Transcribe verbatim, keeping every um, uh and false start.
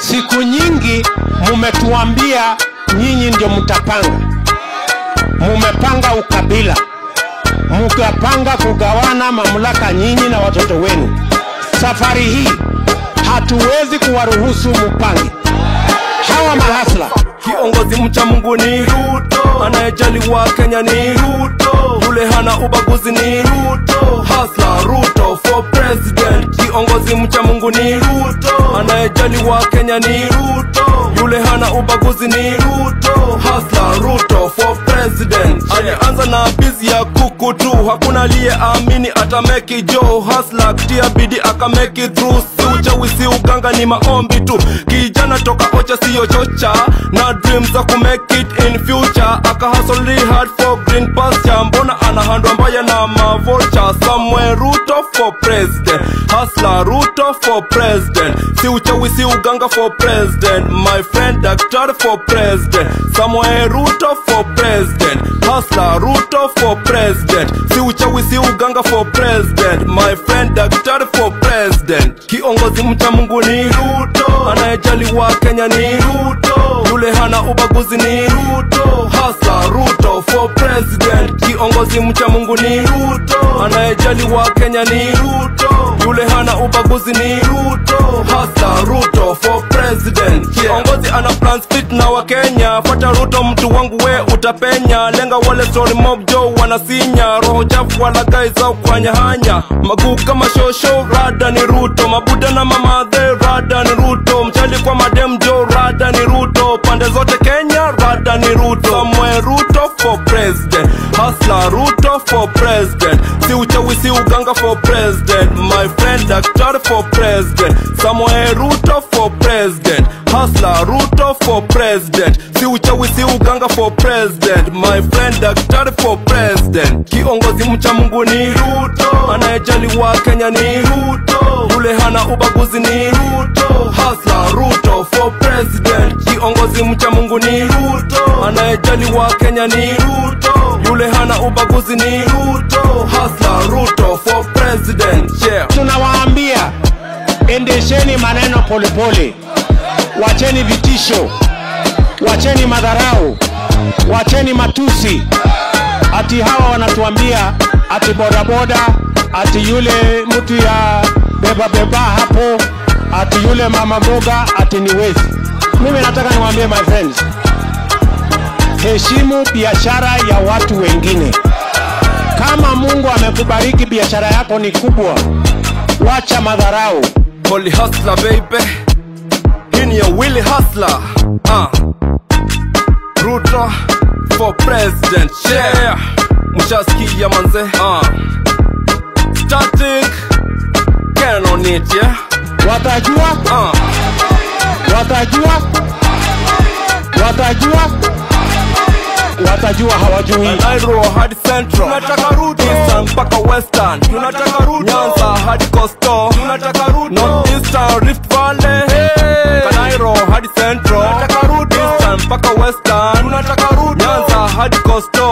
Siku nyingi mumetuambia nyinyi ndio mtapanga. Mumepanga ukabila. Mukapanga kugawana mamlaka nyinyi na watoto wenu. Safari hii hatuwezi kuwaruhusu mpange. Hawa mahasla. Kiongozi mcha Mungu ni Ruto, anayejali wa Kenya ni Ruto, yule hana ubaguzi ni Ruto. Hasla Ruto for president. Kiongozi mcha Mungu ni Ruto, anayejali wa Kenya ni Ruto, yule hana ubaguzi ni Ruto. Hasla Ruto for president. Alianza na bizi ya kuku tu, hakuna aliye amini ata make it Joe. Hasla kutia bidii aka make it through. Si uchawi si uganga ni maombi tu. Kijana toka ocha siyo chocha, na dreams za ku make it in future. Aka hustle really hard for green pasture. Mbona anahandwa mbaya na mavocha. Somewhere Ruto for president. Hasla Ruto for president. Si uchawi si uganga for president. My friend Doctor for president. Somewhere Ruto for president. Hasla Ruto for president. Si uchawi si uganga for president. My friend Doctor for president. Kiongozi mcha Mungu ni Ruto, anayejali wa Kenya ni Ruto, yule hana ubaguzi ni Ruto. Hasla Ruto for president. Kiongozi mcha Mungu ni Ruto, anayejali wa Kenya ni Ruto, yule hana ubaguzi ni Ruto. Hasla Ruto for president. Kiongozi ana plans fit na wa Kenya. Fata Ruto mtu wangu we utapenya. Lenga wale story mob Joe wanasinya. Roho chafu wala guys au kwanya hanya. Maguu kama show show rada ni Ruto. Mabuda na mama the rada ni Ruto. Mchali kwa madem Joe rada ni Ruto. Pande zote Kenya rada ni Ruto. Somewhere Ruto for president. Hasla Ruto for president. Si uchawi si uganga for president. My friend Doctor for president. Somewhere Ruto for president. Hasla Ruto for president. Si uchawi si uganga for president. My friend Doctor for president. Kiongozi mcha Mungu ni Ruto, anayejali wa Kenya ni Ruto, yule hana ubaguzi ni Ruto. Hasla Ruto for president. Kiongozi mcha Mungu ni Ruto, anayejali wa Kenya ni Ruto, yule hana ubaguzi ni Ruto. Hasla Ruto for president. Yeah. Tunawaambia endesheni maneno polepole. Wacheni vitisho. Wacheni madharau. Wacheni matusi. Ati hawa wanatuambia ati boda boda, ati yule mtu ya beba beba hapo, ati yule mama boga ati ni wezi. Mimi nataka niwaambie my friends, heshimu biashara ya watu wengine. Kama Mungu amekubariki biashara yako ni kubwa, wacha madharau. Holy hustler baby, in your Willy hustler. uh. Ruto for president. Yeah, mshasikia manze. uh. Static can on it. Yeah, watajua uh. watajua watajua watajua hawajui. Nairo hadi Central tunataka Ruto, Eastern mpaka Western tunataka Ruto, Nyanza hadi Coastal tunataka Ruto, North Eastern Rift Valley. Hey, Nairo hadi Central tunataka Ruto, Eastern mpaka Western tunataka Ruto, Nyanza hadi Coastal